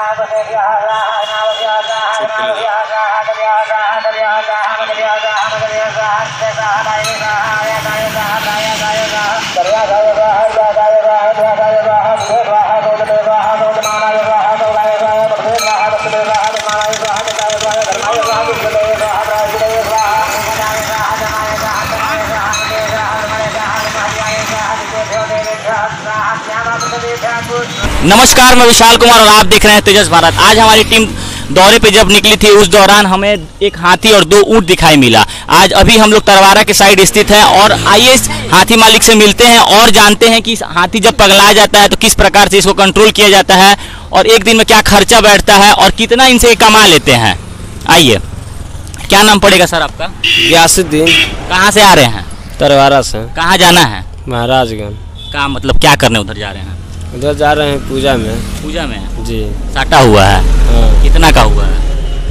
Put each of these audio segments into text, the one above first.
नमस्कार, मैं विशाल कुमार और आप देख रहे हैं तेजस भारत। आज हमारी टीम दौरे पे जब निकली थी उस दौरान हमें एक हाथी और 2 ऊंट दिखाई मिला। आज अभी हम लोग तरवारा के साइड स्थित हैं और आइए हाथी मालिक से मिलते हैं और जानते हैं कि हाथी जब पगला जाता है तो किस प्रकार से इसको कंट्रोल किया जाता है और एक दिन में क्या खर्चा बैठता है और कितना इनसे कमा लेते हैं। आइए, क्या नाम पड़ेगा सर आपका? गयासुद्दीन। कहाँ से आ रहे हैं? तरवारा से। कहाँ जाना है? महाराजगंज। का मतलब क्या करने उधर जा रहे हैं? उधर जा रहे हैं पूजा में। पूजा में जी। साटा हुआ है? हाँ। कितना का हुआ है?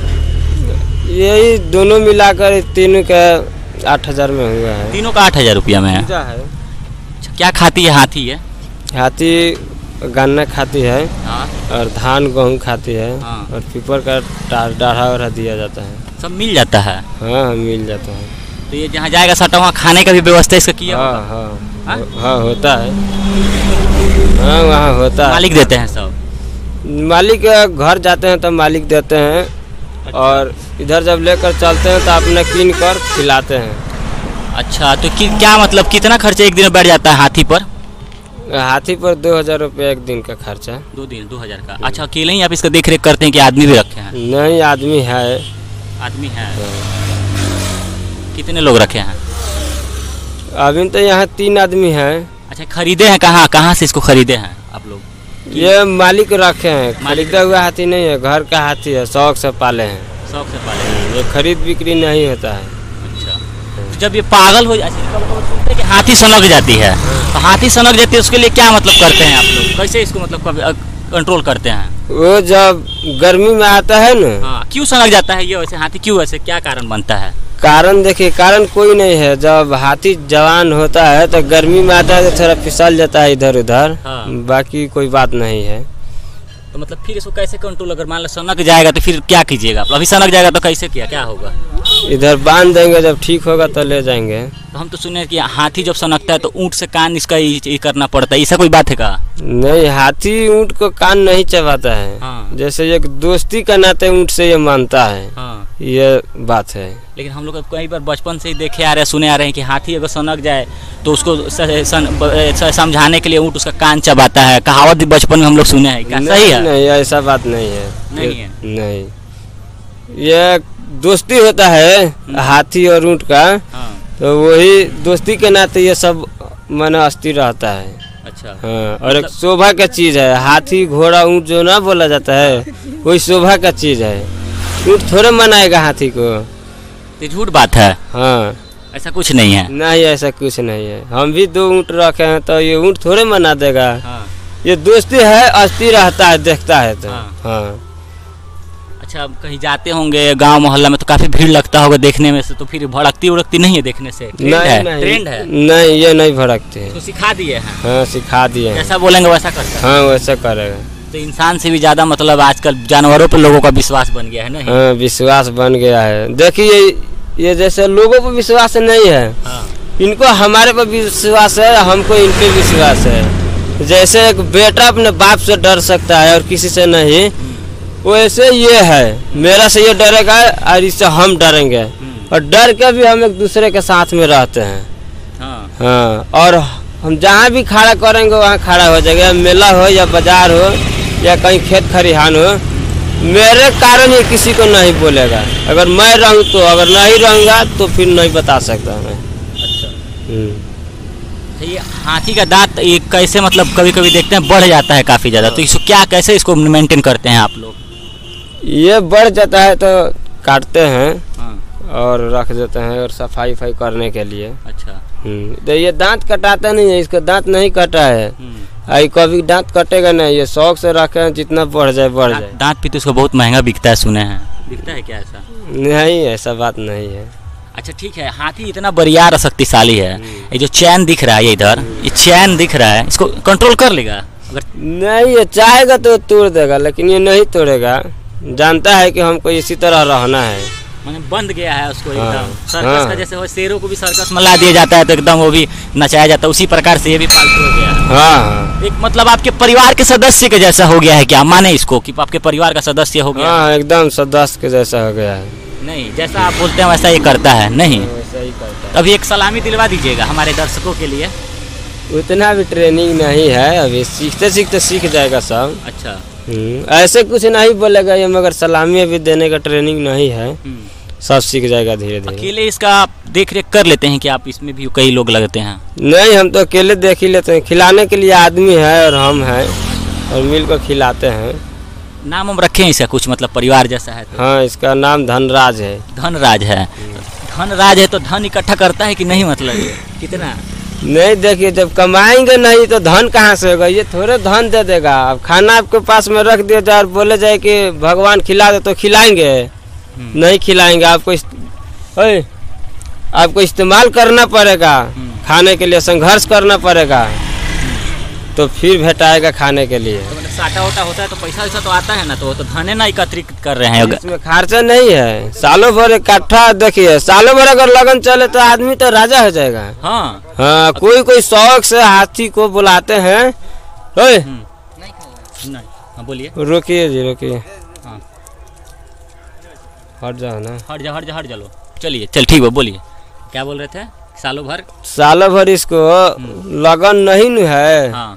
यही दोनों मिलाकर तीनों का 8,000 में हुआ है। तीनों का 8,000 रुपया में है। पूजा है। अच्छा, क्या खाती है हाथी? है हाथी गन्ना खाती है। हाँ। और धान गेहूँ खाती है। हाँ। और पीपर का डाढ़ा वाढ़ा दिया जाता है। सब मिल जाता है? हाँ, मिल जाता है। तो ये जहाँ जाएगा साटा वहाँ खाने का भी व्यवस्था इसका किया? हाँ हाँ हाँ, होता है। हाँ, वहाँ होता है। मालिक देते हैं सब? मालिक घर जाते हैं तो मालिक देते हैं। अच्छा। और इधर जब लेकर चलते हैं तो अपने कीन कर खिलाते हैं। अच्छा, तो क्या मतलब कितना खर्चा एक दिन में बैठ जाता है हाथी पर? हाथी पर 2,000 रुपये एक दिन का खर्चा। 2,000 का? अच्छा, अकेले ही आप इसका देख रेख करते हैं कि आदमी भी रखे हैं? नहीं, आदमी है। आदमी है? कितने लोग रखे हैं? अभी तो यहाँ 3 आदमी हैं। अच्छा, खरीदे हैं? कहाँ से इसको खरीदे हैं आप लोग? ये मालिक रखे हैं, खरीदा हुआ हाथी नहीं है, घर का हाथी है, शौक से पाले हैं। शौक से पाले हैं? ये खरीद बिक्री नहीं होता है। अच्छा, तो जब ये पागल हो जाती है कि हाथी सनक जाती है, तो हाथी सनक जाती है उसके लिए क्या मतलब करते हैं आप लोग? कैसे इसको मतलब कंट्रोल करते हैं? वो जब गर्मी में आता है ना। हाँ, क्यों सनक जाता है ये वैसे हाथी? क्यों ऐसे, क्या कारण बनता है? कारण देखिए, कारण कोई नहीं है। जब हाथी जवान होता है तो गर्मी में आता है तो थोड़ा फिसल जाता है इधर उधर। हाँ। बाकी कोई बात नहीं है। तो मतलब फिर इसको कैसे कंट्रोल, अगर मान लो सनक जाएगा तो फिर क्या कीजिएगा? अभी सनक जाएगा तो कैसे क्या होगा? इधर बांध देंगे, जब ठीक होगा तो ले जाएंगे। तो हम तो सुने कि हाथी जब सनकता है तो ऊँट से कान इसका ये करना पड़ता है, ऐसा कोई बात है का? नहीं, हाथी ऊँट को कान नहीं चबाता है। हाँ। जैसे एक दोस्ती का नाते ऊँट से ये मानता है। हाँ। ये बात है। लेकिन हम लोग कई बार बचपन से ही देखे आ रहे हैं, सुने आ रहे हैं कि हाथी अगर सनक जाए तो उसको समझाने के लिए ऊँट उसका कान चबाता है। कहावत भी बचपन में हम लोग सुने हैं। क्या सही है? नहीं, ऐसा बात नहीं है। नहीं है? नहीं, ये दोस्ती होता है हाथी और ऊँट का। हाँ। तो वही दोस्ती के नाते ये सब मन अस्थिर रहता है। अच्छा। हाँ, और एक शोभा का चीज है। हाथी घोड़ा ऊँट जो ना बोला जाता है, वही शोभा का चीज है। ऊँट थोड़े मनाएगा हाथी को। तो झूठ बात है? हाँ, ऐसा कुछ नहीं है? नहीं, ऐसा कुछ नहीं है। हम भी 2 ऊँट रखे हैं तो ये ऊँट थोड़े मना देगा। हाँ। ये दोस्ती है, अस्थिर रहता है, देखता है तो। हाँ। हाँ। अच्छा, कहीं जाते होंगे गांव मोहल्ला में तो काफी भीड़ लगता होगा देखने में से, तो फिर भड़कती उड़कती नहीं है देखने से? ट्रेंड है? नहीं, ये नहीं भड़कते। तो सिखा दिए हैं? हाँ, सिखा दिए। जैसा बोलेंगे वैसा करता है? हाँ, वैसा करेगा। तो इंसान से भी ज्यादा मतलब आजकल जानवरों पर लोगों का विश्वास बन गया है ना? हाँ, विश्वास बन गया है। देखिए, ये जैसे लोगों पर विश्वास नहीं है। हाँ। इनको हमारे पर विश्वास है, हमको इन पे विश्वास है। जैसे एक बेटा अपने बाप से डर सकता है और किसी से नहीं, वैसे ये है, मेरा से ये डरेगा और इससे हम डरेंगे। और डर के भी हम एक दूसरे के साथ में रहते हैं। हाँ। हाँ, और हम जहाँ भी खड़ा करेंगे वहाँ खड़ा हो जाएगा। मेला हो या बाजार हो या कहीं खेत खरिहान हो, मेरे कारण ये किसी को नहीं बोलेगा। अगर मैं रहूँ तो, अगर नहीं रहूँगा तो फिर नहीं बता सकता मैं। अच्छा। ये हाथी का दांत ये कैसे मतलब कभी कभी देखते हैं बढ़ जाता है काफी ज्यादा, तो इसको कैसे इसको मेंटेन करते हैं आप लोग? ये बढ़ जाता है तो काटते हैं। हाँ। और रख देते हैं और सफाई करने के लिए। अच्छा। तो ये दांत कटाता नहीं है, इसका दांत नहीं कटा है। आई कभी दांत कटेगा नहीं, ये शौक से रखे हैं, जितना बढ़ जाए। दांत भी तो इसको बहुत महंगा बिकता है, सुने हैं। बिकता है क्या ऐसा? नहीं, ऐसा बात नहीं है। अच्छा ठीक है, हाथी इतना बरियार और शक्तिशाली है, ये जो चैन दिख रहा है ये इधर, ये चैन दिख रहा है, इसको कंट्रोल कर लेगा? अगर नहीं, ये चाहेगा तो तोड़ देगा, लेकिन ये नहीं तोड़ेगा। जानता है कि हमको इसी तरह रहना है। मैंने बंद गया है उसको हाँ, एकदम सर्कस हाँ। का, जैसे वो शेरों को भी सर्कस में ला दिया जाता है तो एकदम वो भी नचाया जाता है, उसी प्रकार से ये भी पालतू हो गया है। हाँ एक मतलब आपके परिवार के सदस्य के जैसा हो गया है क्या, माने इसको कि आपके परिवार का सदस्य हो गया? हाँ, एकदम सदस्य के जैसा हो गया है। नहीं, जैसा आप बोलते हैं वैसा ये करता है नहीं? वैसा ही करता है। अभी एक सलामी दिलवा दीजिएगा हमारे दर्शकों के लिए। उतना भी ट्रेनिंग नहीं है, अभी सीखते सीखते सीख जाएगा सब। अच्छा। ऐसे कुछ नहीं बोलेगा ये, मगर सलामी अभी देने का ट्रेनिंग नहीं है, सब सीख जाएगा धीरे धीरे। अकेले इसका आप देख रेख कर लेते हैं कि आप इसमें भी कई लोग लगते हैं? नहीं, हम तो अकेले देख ही लेते हैं। खिलाने के लिए आदमी है और हम हैं, और मिलकर खिलाते हैं। नाम हम रखे हैं इसका कुछ, मतलब परिवार जैसा है तो? हाँ, इसका नाम धनराज है। धनराज है। धनराज है तो धन इकट्ठा करता है कि नहीं, मतलब ये कितना? नहीं, देखिए, जब कमाएंगे नहीं तो धन कहाँ से होगा? ये थोड़े धन दे देगा। अब खाना आपके पास में रख दिया जाए और बोले जाए कि भगवान खिला दे तो खिलाएंगे? नहीं खिलाएंगे। आपको इस्तेमाल करना पड़ेगा, खाने के लिए संघर्ष करना पड़ेगा, तो फिर भेटाएगा खाने के लिए। तो मतलब साटा वोटा होता है तो पैसा वैसा तो आता है ना, तो वो तो धने ना एकत्रित कर रहे हैं। इसमें खर्चा नहीं है। सालों भर इकट्ठा, देखिए, सालों भर अगर लगन चले तो आदमी तो राजा हो जाएगा। हाँ हाँ, कोई शौक से हाथी को बुलाते हैं। नहीं, हाँ बोलिए। रोकिए जी, रोकिए। हाँ। हट जाओ ना। हट जा लो। चलिए, चल ठीक है, बोलिए क्या बोल रहे थे? सालों भर इसको लगन नहीं न है। हाँ।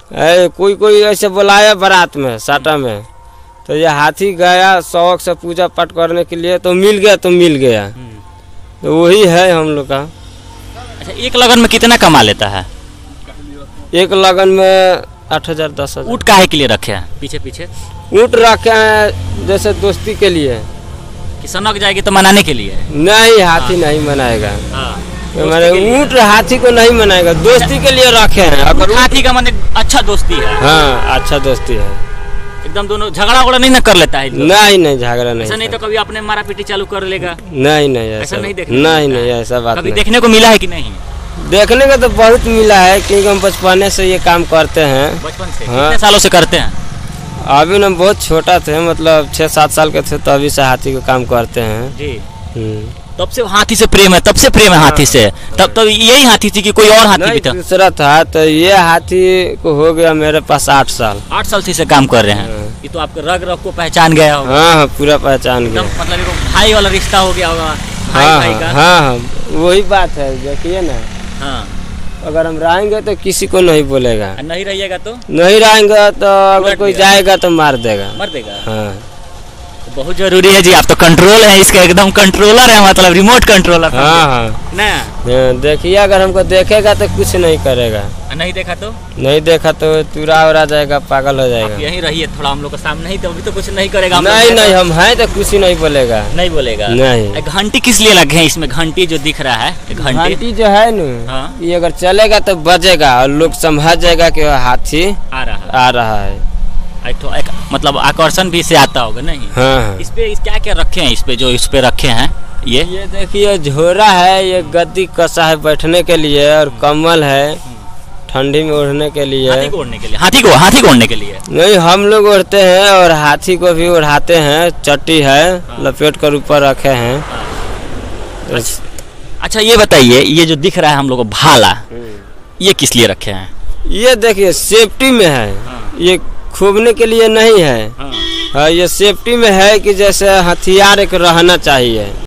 कोई ऐसे बुलाया बारात में, साटा में, तो ये हाथी गया शौक से पूजा पाठ करने के लिए, तो मिल गया। तो वही है हम लोग का। अच्छा, एक लगन में कितना कमा लेता है? एक लगन में 8,000 10,000। ऊँट काहे के लिए रखे हैं पीछे? ऊँट रखे हैं जैसे दोस्ती के लिए, कि सनक जाएगी तो मनाने के लिए? नहीं, हाथी नहीं मनाएगा। हाँ। मैंने ऊँट हाथी को नहीं मनाएगा, दोस्ती के लिए रखे हैं। अगर हाथी का मतलब अच्छा दोस्ती है? हाँ, अच्छा दोस्ती है। एकदम दोनों झगड़ा वगड़ा नहीं ना कर लेता है? नहीं, झगड़ा नहीं। ऐसा नहीं तो कभी अपने मारा पीटी चालू कर लेगा? नहीं, ऐसा नहीं देखा? नहीं, ऐसा बात कभी नहीं। देखने को मिला है कि नहीं? देखने का तो बहुत मिला है, क्योंकि हम बचपने से ये काम करते हैं। बचपन से? हाँ। कितने सालों से करते हैं? अभी हम बहुत छोटा थे, मतलब 6-7 साल के थे, तो अभी से हाथी का काम करते हैं जी। तब से हाथी से प्रेम है? तब से प्रेम है हाथी से? तब तो यही हाथी थी कि कोई और हाथी भी था? दूसरा था। तो ये हाथी को हो गया मेरे पास 8 साल। 8 साल से इसे काम कर रहे हैं। ये तो आपके रग को पहचान गया होगा। हाँ, पूरा पहचान गया। मतलब एक भाई वाला रिश्ता हो गया होगा भाई का। हाँ, वही बात है। देखिए ना, हाँ, अगर हम रहेंगे तो किसी को नहीं बोलेगा, नहीं रहिएगा तो नहीं रहेंगे तो अगर कोई जाएगा तो मार देगा। हाँ, बहुत जरूरी है जी। आप तो कंट्रोल है इसका, एकदम कंट्रोलर है, मतलब रिमोट कंट्रोलर। हाँ, ना देखिए, अगर हमको देखेगा तो कुछ नहीं करेगा, नहीं देखा तो तुरा उड़ा जाएगा, पागल हो जाएगा। यहीं रहिए थोड़ा हम लोग के सामने, नहीं तो अभी तो कुछ नहीं करेगा। नहीं, हम हैं तो कुछ ही नहीं बोलेगा। नहीं। घंटी किस लिए लगे हैं इसमें? घंटी जो दिख रहा है, घंटी जो है न, हाँ? ये अगर चलेगा तो बजेगा और लोग समझ जाएगा कि हाथी आ रहा है। एक मतलब आकर्षण भी से आता होगा नहीं? हाँ। इस पे क्या क्या रखे हैं? इस पे जो इस पे रखे हैं, ये देखिए, झोरा है, ये गद्दी कसा है बैठने के लिए, और कम्बल है ठंडी में ओढ़ने के लिए। हाथी को ओढ़ने के लिए? नहीं, हम लोग ओढ़ते हैं और हाथी को भी ओढ़ाते हैं। चट्टी है, लपेट कर ऊपर रखे हैं। अच्छा, ये बताइए, ये जो दिख रहा है हम लोग को भाला, ये किस लिए रखे हैं? ये देखिए, सेफ्टी में है। ये खूबने के लिए नहीं है। हाँ, ये सेफ्टी में है कि जैसे हथियार एक रहना चाहिए।